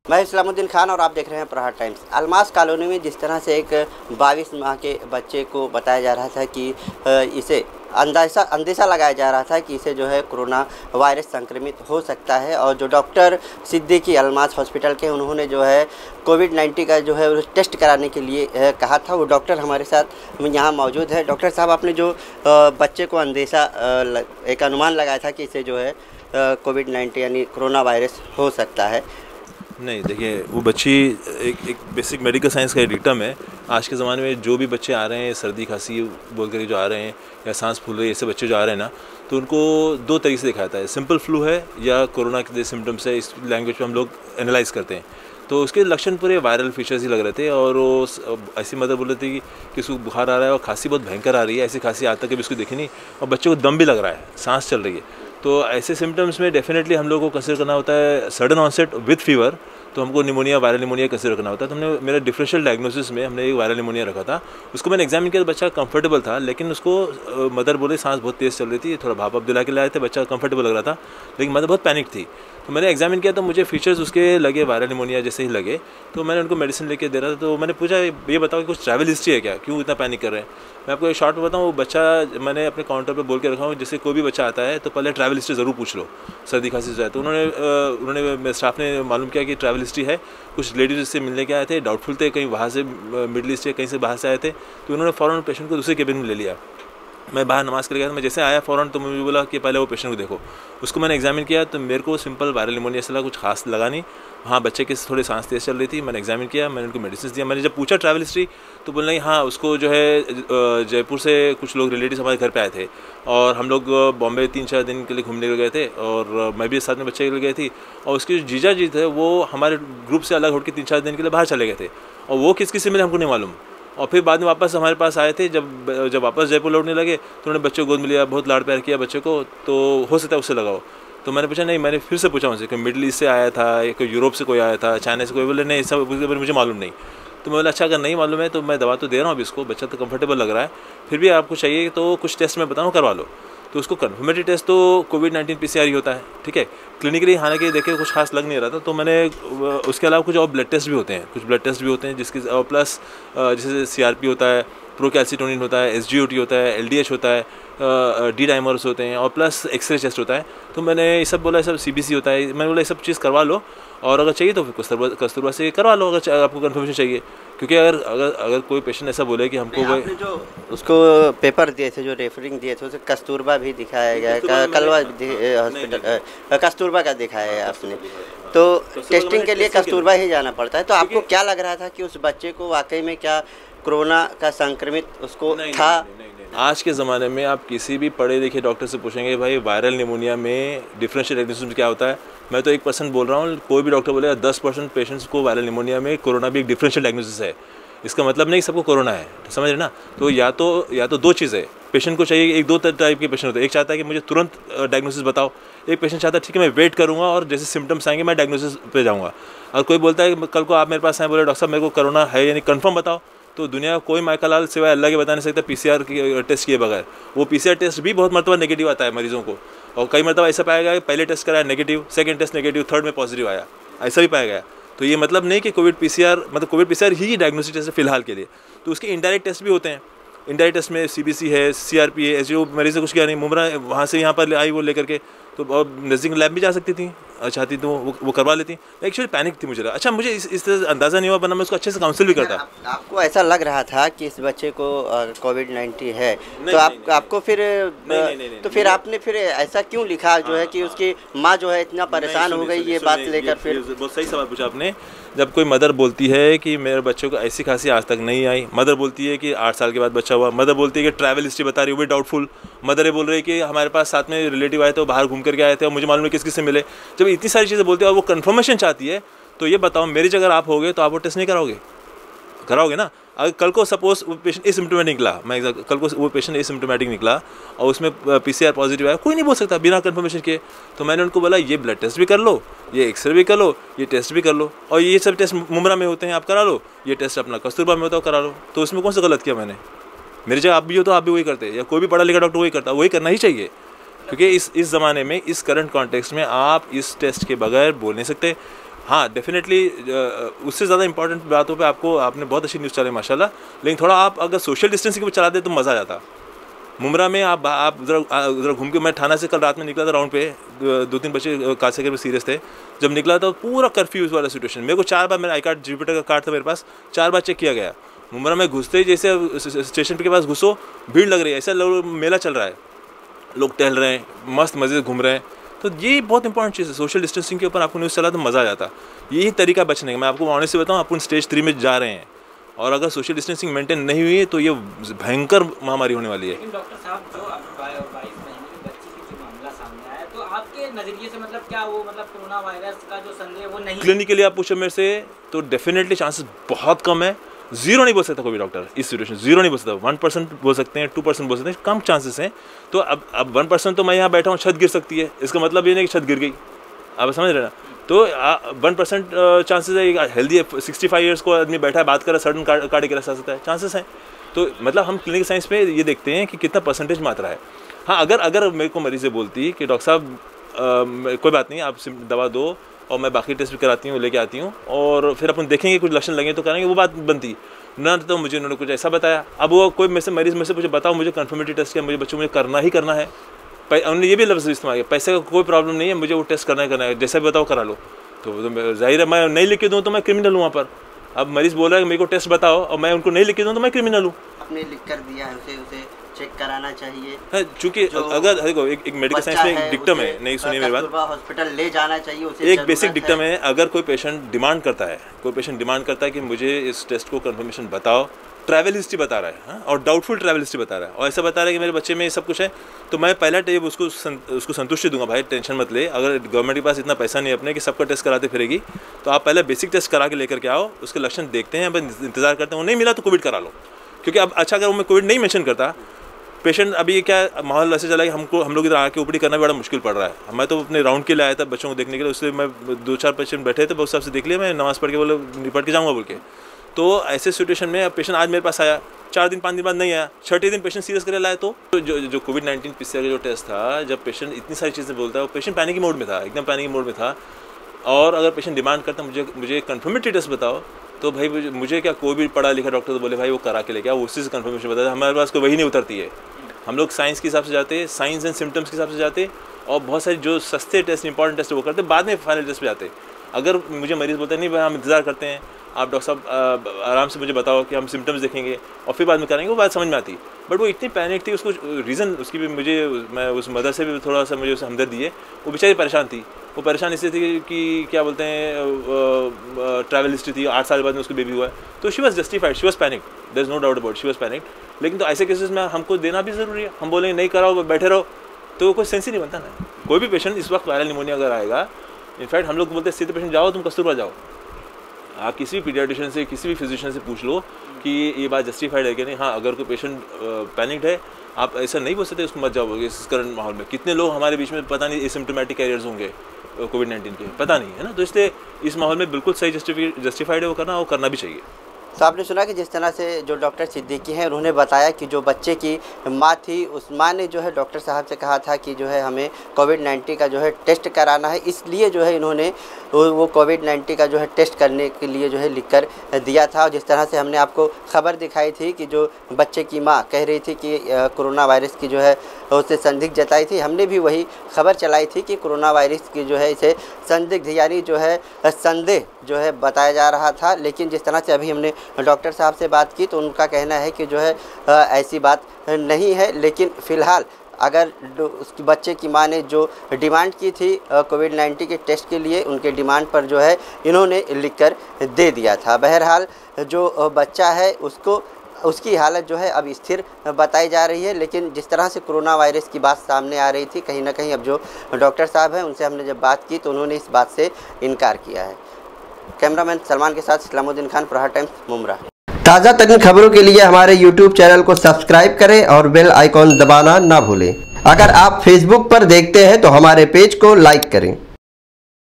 मैं इस्लामुद्दीन खान और आप देख रहे हैं प्रहार टाइम्स। अलमास कॉलोनी में जिस तरह से एक 22 माह के बच्चे को बताया जा रहा था कि इसे अंदेशा लगाया जा रहा था कि इसे जो है कोरोना वायरस संक्रमित हो सकता है, और जो डॉक्टर सिद्दीकी अलमास हॉस्पिटल के उन्होंने जो है कोविड-19 का जो है टेस्ट कराने के लिए कहा था, वो डॉक्टर हमारे साथ यहाँ मौजूद है। डॉक्टर साहब, आपने जो बच्चे को अंदेशा एक अनुमान लगाया था कि इसे जो है कोविड-19 यानी कोरोना वायरस हो सकता है। नहीं, देखिए, वो बच्ची एक बेसिक मेडिकल साइंस का एडिक्टम है। आज के ज़माने में जो भी बच्चे आ रहे हैं सर्दी खांसी बोल कर जो आ रहे हैं या सांस फूल रही है, ऐसे बच्चे जो आ रहे हैं ना, तो उनको दो तरीके से दिखाया जाता है, सिंपल फ्लू है या कोरोना के सिम्टम्स है। इस लैंग्वेज में हम लोग एनालाइज करते हैं। तो उसके लक्षण पूरे वायरल फीचर्स ही लग रहे थे, और वो ऐसी मदर बोल रही थी कि उसको बुखार आ रहा है और खांसी बहुत भयंकर आ रही है। ऐसी खांसी आज तक कभी उसको देखी नहीं, और बच्चे को दम भी लग रहा है, सांस चल रही है। तो ऐसे सिम्टम्स में डेफिनेटली हम लोगों को कंसिडर करना होता है सडन ऑनसेट विथ फीवर, तो हमको निमोनिया, वायरल निमोनिया कंसिडर करना होता है। तो हमने मेरा डिफरेंशियल डायग्नोसिस में हमने एक वायरल निमोनिया रखा था। उसको मैंने एग्जामिन किया तो बच्चा कंफर्टेबल था, लेकिन उसको मदर बोले सांस बहुत तेज़ चल रही थी, थोड़ा भाप दिला के लाए थे, बच्चा कंफर्टेबल लग रहा था, लेकिन मदर बहुत पैनिक थी। तो मैंने एग्जामिन किया तो मुझे फीचर्स उसके लगे वायरल निमोनिया जैसे ही लगे। तो मैंने उनको मेडिसिन लेके दे रहा था। तो मैंने पूछा, ये बताओ कि कुछ ट्रैवल हिस्ट्री है क्या, क्यों इतना पैनिक कर रहे हैं। मैं आपको एक शॉर्ट में बताऊँ, वो बच्चा मैंने अपने काउंटर पे बोल के रखा हूँ, जैसे कोई भी बच्चा आता है तो पहले ट्रैवल हिस्ट्री ज़रूर पूछ लो, सर्दी खांसी से जाए। तो उन्होंने स्टाफ ने मालूम किया कि ट्रैवल हिस्ट्री है। कुछ लेडीज से मिलने के आए थे, डाउटफुल थे, कहीं वहाँ से मिडिल ईस्ट या कहीं से बाहर से आए थे। तो उन्होंने फ़ौरन पेशेंट को दूसरे केबिन में ले लिया। मैं बाहर नमाज़ कर गया था, मैं जैसे आया फ़ौरन तो मुझे बोला कि पहले वो पेशेंट को देखो। उसको मैंने एग्जामिन किया तो मेरे को सिंपल वायरल निमोनिया से लगा, कुछ खास लगा नहीं। हाँ, बच्चे की थोड़ी सांस तेज़ चल रही थी। मैंने एग्जामिन किया, मैंने उनको मेडिसिन दिया। मैंने जब पूछा ट्रैवल हिस्ट्री तो बोलना ही हाँ, उसको जो है जयपुर से कुछ लोग रिलेटिव हमारे घर पे आए थे, और हम लोग बॉम्बे 3-4 दिन के लिए घूमने के लिए गए थे, और मैं भी साथ में बच्चे के लिए गए थी। और उसके जो जीजा जी थे वो हमारे ग्रुप से अलग होकर 3-4 दिन के लिए बाहर चले गए थे, और वो किस से मिले हमको नहीं मालूम। और फिर बाद में वापस हमारे पास आए थे। जब वापस जयपुर लौटने लगे तो उन्होंने बच्चे को गोद में लिया, बहुत लाड़ प्यार किया बच्चे को। तो हो सकता है उससे लगाओ। तो मैंने पूछा, नहीं, मैंने फिर से पूछा उनसे कि मिडिल ईस्ट से आया था या कोई यूरोप से कोई आया था, चाइना से कोई, बोले नहीं, सब मुझे मालूम नहीं। तो मैं बोला, अच्छा, अगर नहीं मालूम है तो मैं दवा तो दे रहा हूँ अभी इसको, बच्चा तो कंफर्टेबल लग रहा है, फिर भी आपको चाहिए तो कुछ टेस्ट मैं बताऊँ, करवा लो। तो उसको कन्फर्मेटरी टेस्ट तो कोविड-19 PCR ही होता है, ठीक है। क्लिनिकली हालांकि देखे कुछ खास लग नहीं रहा था। तो मैंने उसके अलावा कुछ और ब्लड टेस्ट भी होते हैं, जिसकी और प्लस जैसे CRP होता है, प्रोकैल्सिटोनिन होता है, SGOT होता है, LDH होता है, D डाइमर्स होते हैं, और प्लस एक्सरे टेस्ट होता है। तो मैंने ये सब बोला, ये सब CBC होता है। मैंने बोला ये सब चीज़ करवा लो, और अगर चाहिए तो फिर कस्तूरबा से करवा लो, अगर आपको कन्फर्मेशन चाहिए। क्योंकि अगर कोई पेशेंट ऐसा बोले कि हमको आपने जो उसको पेपर दिए थे, जो रेफरिंग दिए थे, उसे कस्तूरबा भी दिखाया गया, कलवा हॉस्पिटल कस्तूरबा का दिखाया है आपने। तो टेस्टिंग के लिए कस्तूरबा ही जाना पड़ता है। तो आपको क्या लग रहा था कि उस बच्चे को वाकई में क्या कोरोना का संक्रमित उसको था? आज के ज़माने में आप किसी भी पढ़े लिखे डॉक्टर से पूछेंगे, भाई वायरल निमोनिया में डिफरेंशियल डायग्नोसिस क्या होता है, मैं तो 1% बोल रहा हूँ, कोई भी डॉक्टर बोलेगा 10% पेशेंट्स को वायरल निमोनिया में कोरोना भी एक डिफरेंशियल डायग्नोसिस है। इसका मतलब नहीं सबको कोरोना है, समझ रहे ना। तो या तो दो चीज़ें पेशेंट को चाहिए। एक दो टाइप के पेशेंट होते हैं, एक चाहता है कि मुझे तुरंत डायग्नोसिस बताओ, एक पेशेंट चाहता है ठीक है मैं वेट करूँगा और जैसे सिम्टम्स आएंगे मैं डायग्नोसिस पे जाऊँगा। और कोई बोलता है कल को आप मेरे पास आए, बोले डॉक्टर साहब मेरे को कोरोना है यानी कन्फर्म बताओ, तो दुनिया का कोई माइकल लाल सिवाय अल्लाह के बता नहीं सकता PCR की टेस्ट किए बगैर। वो PCR टेस्ट भी बहुत मरतबा नेगेटिव आता है मरीजों को, और कई मरतबा ऐसा पाया गया पहले टेस्ट कराया negative, second test negative, third में पॉजिटिव आया, ऐसा भी पाया गया। तो ये मतलब नहीं कि कोविड PCR ही डायग्नोसिस टेस्ट है फिलहाल के लिए। तो उसके इनडायरेक्ट टेस्ट भी होते हैं। इनडायरेक्ट टेस्ट में CBC है, CRP है, SGO, मरीज ने कुछ किया नहीं, मुमरा वहाँ से यहाँ पर आई वो लेकर के, तो नज़दीक लैब भी जा सकती थी, चाहती तो वो करवा लेती। एक्चुअली पैनिक थी मुझे। अच्छा, मुझे इस तरह अंदाज़ा नहीं हुआ, वरना मैं उसको अच्छे से काउंसिल भी करता। आपको ऐसा लग रहा था कि इस बच्चे को कोविड-19 है, तो आपको फिर तो फिर आपने फिर ऐसा क्यों लिखा जो है कि उसकी माँ जो है इतना परेशान हो गई ये बात लेकर? फिर बहुत सही सवाल पूछा आपने। जब कोई मदर बोलती है कि मेरे बच्चों को ऐसी खांसी आज तक नहीं आई, मदर बोलती है कि 8 साल के बाद बच्चा हुआ, मदर बोलती है कि ट्रैवल हिस्ट्री बता रही है वो भी डाउटफुल, मदर ये बोल रही है कि हमारे पास साथ में रिलेटिव आए थे, वो बाहर घूम करके आए थे और मुझे मालूम है किस से मिले। जब इतनी सारी चीज़ें बोलती है और वो कन्फर्मेशन चाहती है, तो ये बताओ मेरी जगह आप होगे तो आप वो टेस्ट नहीं कराओगे ना। अगर कल को सपोज वो पेशेंट एसिम्प्टोमेटिक निकला, कल को वो पेशेंट एसिम्प्टोमेटिक निकला और उसमें PCR पॉजिटिव आया, कोई नहीं बोल सकता बिना कंफर्मेशन के। तो मैंने उनको बोला ये ब्लड टेस्ट भी कर लो, ये एक्सरे भी कर लो, ये टेस्ट भी कर लो, और ये सब टेस्ट मुमरा में होते हैं आप करा लो, ये टेस्ट अपना कस्तूरबा में होता है करा लो। तो उसमें कौन सा गलत किया मैंने? मेरी जगह आप भी हो तो आप भी वही करते, या कोई भी पढ़ा लिखा डॉक्टर वही करता, वही करना ही चाहिए। क्योंकि इस ज़माने में, इस करंट कॉन्टेक्स्ट में आप इस टेस्ट के बगैर बोल नहीं सकते। हाँ डेफिनेटली उससे ज़्यादा इंपॉर्टेंट बातों पे आपने बहुत अच्छी न्यूज़ चलाई माशाल्लाह, लेकिन थोड़ा आप अगर सोशल डिस्टेंसिंग पे चला दे तो मज़ा आ जाता। मुमरा में आप उधर घूम के, मैं थाना से कल रात में निकला था राउंड पे, 2-3 बच्चे कासे के सीरियस थे, जब निकला था पूरा कर्फ्यू वाला सिचुएशन। मेरे को 4 बार, मेरा आई कार्ड जुपिटर का कार्ड था मेरे पास, 4 बार चेक किया गया। मुमरा में घुसते ही जैसे स्टेशन के पास घुसो भीड़ लग रही है, ऐसा मेला चल रहा है, लोग टहल रहे हैं, मस्त मज़े से घूम रहे हैं। तो ये बहुत इंपॉर्टेंट चीज़ है, सोशल डिस्टेंसिंग के ऊपर आपको न्यूज़ चला तो मज़ा आ जाता। यही तरीका बचने का। मैं आपको ऑनेस्ट से बताऊँ, अपन स्टेज 3 में जा रहे हैं और अगर सोशल डिस्टेंसिंग मेंटेन नहीं हुई है तो ये भयंकर महामारी होने वाली है। लेकिन डॉक्टर साहब, जो 22 महीने की बच्ची की जो मामला सामने आया, तो आपके नज़रिए से मतलब क्या वो कोरोना वायरस का जो संदेह वो नहीं, क्लिनिकली आप पूछो मेरे से तो डेफिनेटली चांसेस बहुत कम है। 0 नहीं बोल सकता कोई भी डॉक्टर इस सिचुएशन, 0 नहीं बोल सकता। 1% बोल सकते हैं, 2% बोल सकते हैं, कम चांसेस हैं। तो अब 1% तो मैं यहाँ बैठा हूँ, छत गिर सकती है, इसका मतलब ये नहीं कि छत गिर गई, आप समझ रहे ना। तो 1% चांसेस है। हेल्दी 65 ईयर्स को आदमी बैठा है, बात कर रहा है, सडन कार्डियक अरेस्ट आ सकता है, चांसेस हैं। तो मतलब हम क्लिनिकल साइंस में ये देखते हैं कि कितना परसेंटेज मात्रा है। हाँ, अगर मेरे को मरीज़ से बोलती कि डॉक्टर साहब कोई बात नहीं, आप दवा दो और मैं बाकी टेस्ट भी कराती हूँ, लेके आती हूँ और फिर अपन देखेंगे कुछ लक्षण लगे तो करेंगे, वो बात बनती ना। तो मुझे उन्होंने कुछ ऐसा बताया। अब वो कोई मरीज़ में से मुझे बताओ, मुझे कन्फर्मेटरी टेस्ट किया, मुझे बच्चों मुझे करना ही करना है। उन्होंने ये भी लफ्ज़ इस्तेमाल किया, पैसे का कोई प्रॉब्लम नहीं है, मुझे वो टेस्ट करना है, जैसा भी बताओ करा लो। तो जाहिर है मैं नहीं लिख के दूँ तो मैं क्रिमिनल हूँ वहाँ पर। अब मरीज़ बोल रहा है मेरे को टेस्ट बताओ और मैं उनको नहीं लिख के दूँ तो मैं क्रिमिनल हूँ। आपने लिख कर दिया है, उसे चेक कराना चाहिए। चूँकि अगर देखो एक मेडिकल साइंस में एक डिक्टम है, नहीं सुनिए मेरी बात, हॉस्पिटल ले जाना चाहिए उसे। एक बेसिक डिक्टम है, अगर कोई पेशेंट डिमांड करता है कि मुझे इस टेस्ट को कंफर्मेशन बताओ, ट्रैवल हिस्ट्री बता रहा है, हाँ, और डाउटफुल ट्रैवल हिस्ट्री बता रहा है और ऐसा बता रहा है कि मेरे बच्चे में ये सब कुछ है, तो मैं पहला टेप उसको संतुष्टि दूंगा, भाई टेंशन मत ले। अगर गवर्नमेंट के पास इतना पैसा नहीं है अपने कि सबका टेस्ट कराते फिरेगी, तो आप पहले बेसिक टेस्ट करा के लेकर के आओ, उसके लक्षण देखते हैं, अपन इंतजार करते हैं, वो नहीं मिला तो कोविड करा लो। क्योंकि अब अच्छा, अगर मैं कोविड नहीं मेंशन करता, पेशेंट अभी क्या माहौल ऐसे चला कि हम लोग इधर आके ओपीडी करना बड़ा मुश्किल पड़ रहा है। मैं तो अपने राउंड के लिए आया था बच्चों को देखने के लिए, उससे मैं 2-4 पेशेंट बैठे थे, बहुत हिसाब से देख लिया, मैं नमाज़ पढ़ के बोले निपट के जाऊँगा बोल के। तो ऐसे सिचुएशन में पेशेंट आज मेरे पास आया, 4 दिन 5 दिन बाद नहीं आया, 6ठे दिन पेशेंट सीरियस करे लाए। तो जो कोविड-19 PCR का जो टेस्ट था, जब पेशेंट इतनी सारी चीज़ें बोलता है, वो पेशेंट पैनिक मोड में था, एकदम पैनिक मोड में था। और अगर पेशेंट डिमांड करता मुझे कन्फर्मेटरी टेस्ट बताओ, तो भाई मुझे क्या, कोई भी पढ़ा लिखा डॉक्टर तो बोले भाई वो करा के लेके आओ, उसी से कन्फर्मेशन बताते। हमारे पास कोई वही नहीं उतरती है। हम लोग साइंस के हिसाब से जाते, साइंस एंड सिम्टम्स के हिसाब से जाते, और बहुत सारे जो सस्ते टेस्ट, इंपॉर्टेंट टेस्ट वो करते, बाद में फाइनल टेस्ट पे जाते। अगर मुझे मरीज़ बोलते नहीं भाई हम इंतज़ार करते हैं, आप डॉक्टर साहब आराम से मुझे बताओ कि हम सिम्टम्स देखेंगे और फिर बाद में करेंगे, वो बात समझ में आती। बट वो इतनी पैनिक थी, उसको रीज़न उसकी भी मैं उस मदर से भी थोड़ा सा मुझे उसे हमदर्दी है। वो बेचारी परेशान थी। वो परेशान इसलिए थी कि क्या बोलते हैं, ट्रैवल हिस्ट्री थी, 8 साल बाद में उसको बेबी हुआ है, तो she was justified, she was panic, there is no doubt about, she was panic. लेकिन तो ऐसे केसेस में हमको देना भी ज़रूरी है। हम बोलेंगे नहीं कराओ, बैठे रहो, तो कोई सेंस ही नहीं बनता ना। कोई भी पेशेंट इस वक्त वायरल निमोनिया अगर आएगा, इनफैक्ट हम लोग बोलते हैं सीधे पेशेंट जाओ, तुम कस्तूरबा जाओ। आप किसी भी पीडियाट्रिशियन से, किसी भी फिजिशियन से पूछ लो कि ये बात जस्टिफाइड है कि नहीं। हाँ, अगर कोई पेशेंट पैनिक्ड है, आप ऐसा नहीं बोल सकते उसको मत जाओ। इस करंट माहौल में कितने लोग हमारे बीच में पता नहीं एसिम्प्टोमेटिक कैरियर्स होंगे कोविड-19 के, पता नहीं है ना। तो इसलिए इस माहौल में बिल्कुल सही जस्टिफाइड है, वो करना भी चाहिए। तो आपने सुना कि जिस तरह से जो डॉक्टर सिद्दीकी हैं, उन्होंने बताया कि जो बच्चे की माँ थी, उस माँ ने जो है डॉक्टर साहब से कहा था कि जो है हमें कोविड-19 का जो है टेस्ट कराना है, इसलिए जो है इन्होंने वो कोविड-19 का जो है टेस्ट करने के लिए जो है लिख कर दिया था। और जिस तरह से हमने आपको खबर दिखाई थी कि जो बच्चे की माँ कह रही थी कि कोरोना वायरस की जो है उससे संदिग्ध जताई थी, हमने भी वही खबर चलाई थी कि कोरोना वायरस की जो है इसे संदिग्ध यानी जो है संदेह जो है बताया जा रहा था। लेकिन जिस तरह से अभी हमने डॉक्टर साहब से बात की तो उनका कहना है कि जो है ऐसी बात नहीं है। लेकिन फ़िलहाल अगर उसकी बच्चे की माँ ने जो डिमांड की थी कोविड-19 के टेस्ट के लिए, उनके डिमांड पर जो है इन्होंने लिखकर दे दिया था। बहरहाल जो बच्चा है उसकी हालत जो है अब स्थिर बताई जा रही है। लेकिन जिस तरह से कोरोना वायरस की बात सामने आ रही थी, कहीं ना कहीं अब जो डॉक्टर साहब हैं उनसे हमने जब बात की तो उन्होंने इस बात से इनकार किया है। कैमरामैन सलमान के साथ इस्लामुद्दीन खान, प्रहार टाइम्स, मुमरा। ताज़ा तरीन खबरों के लिए हमारे YouTube चैनल को सब्सक्राइब करें और बेल आइकॉन दबाना ना भूलें। अगर आप Facebook पर देखते हैं तो हमारे पेज को लाइक करें।